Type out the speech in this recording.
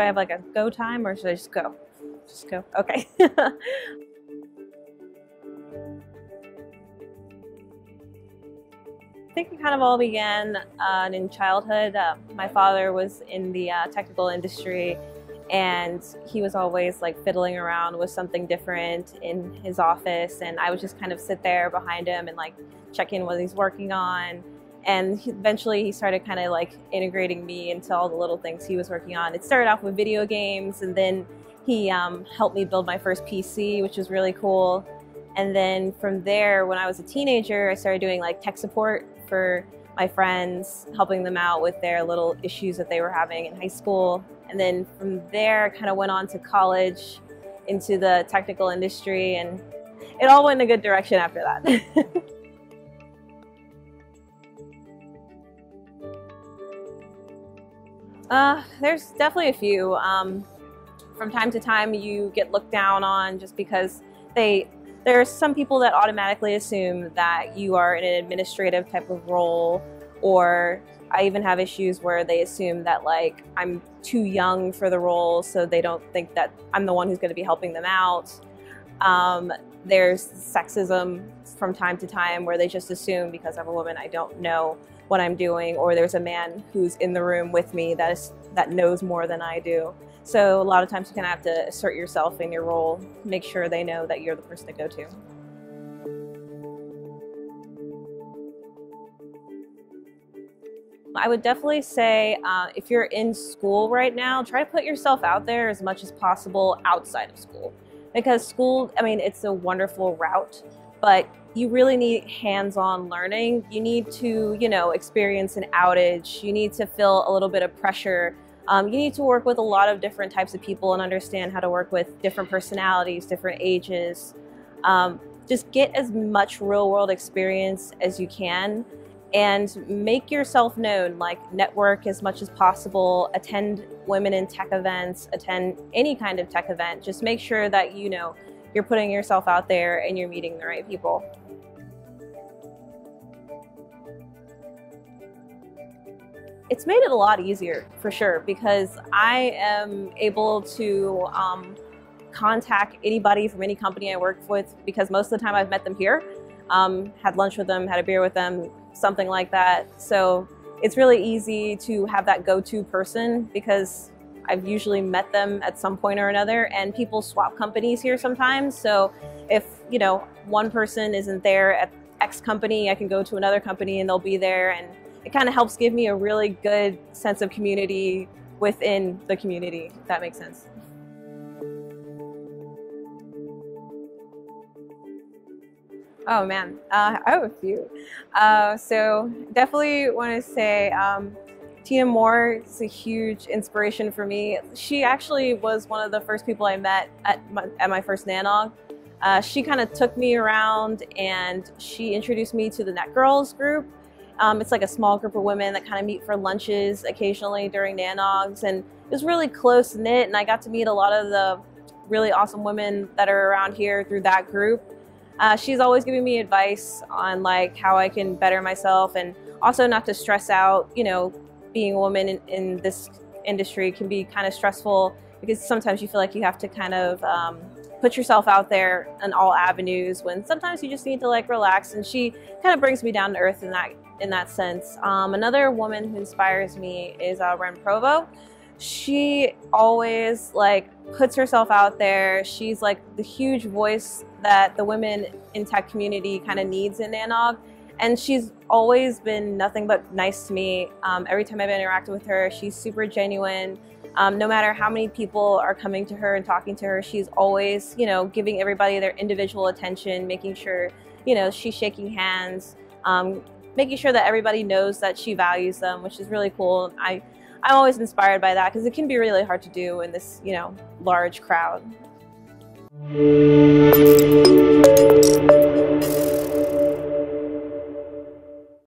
I have like a go time, or should I just go? Just go. Okay. I think it kind of all began in childhood. My father was in the technical industry, and he was always like fiddling around with something different in his office, and I would just kind of sit there behind him and like check in what he's working on. And eventually he started kind of like integrating me into all the little things he was working on. It started off with video games, and then he helped me build my first PC, which was really cool. And then from there, when I was a teenager, I started doing like tech support for my friends, helping them out with their little issues that they were having in high school. And then from there, I kind of went on to college, into the technical industry, and it all went in a good direction after that. There's definitely a few. From time to time, you get looked down on just because there are some people that automatically assume that you are in an administrative type of role, or I even have issues where they assume that like I'm too young for the role, so they don't think that I'm the one who's going to be helping them out. There's sexism from time to time where they just assume because I'm a woman I don't know what I'm doing, or there's a man who's in the room with me that knows more than I do. So a lot of times you kind of have to assert yourself in your role, make sure they know that you're the person to go to. I would definitely say if you're in school right now, try to put yourself out there as much as possible outside of school. Because school, I mean, it's a wonderful route, but you really need hands-on learning. You need to, you know, experience an outage. You need to feel a little bit of pressure. You need to work with a lot of different types of people and understand how to work with different personalities, different ages. Just get as much real-world experience as you can and make yourself known, like network as much as possible, attend women in tech events, attend any kind of tech event. Just make sure that you know you're putting yourself out there and you're meeting the right people. It's made it a lot easier, for sure, because I am able to contact anybody from any company I work with, because most of the time I've met them here, had lunch with them, had a beer with them, something like that. So it's really easy to have that go-to person because I've usually met them at some point or another, and people swap companies here sometimes. So if, you know, one person isn't there at X company, I can go to another company and they'll be there, and it kind of helps give me a really good sense of community within the community, if that makes sense. Oh man, I have a few. So definitely want to say Tina Moore is a huge inspiration for me. She actually was one of the first people I met at my first NANOG. She kind of took me around and she introduced me to the Net Girls group. It's like a small group of women that kind of meet for lunches occasionally during NANOGs, and it was really close knit, and I got to meet a lot of the really awesome women that are around here through that group. She's always giving me advice on like how I can better myself, and also not to stress out. You know, being a woman in this industry can be kind of stressful because sometimes you feel like you have to kind of put yourself out there in all avenues, when sometimes you just need to like relax, and she kind of brings me down to earth in that sense. Another woman who inspires me is Ren Provo. She always like puts herself out there. She's like the huge voice that the women in tech community kind of needs in NANOG, and she's always been nothing but nice to me. Every time I've interacted with her, she's super genuine. No matter how many people are coming to her and talking to her, she's always, you know, giving everybody their individual attention, making sure, you know, she's shaking hands, making sure that everybody knows that she values them, which is really cool. I'm always inspired by that because it can be really hard to do in this, you know, large crowd.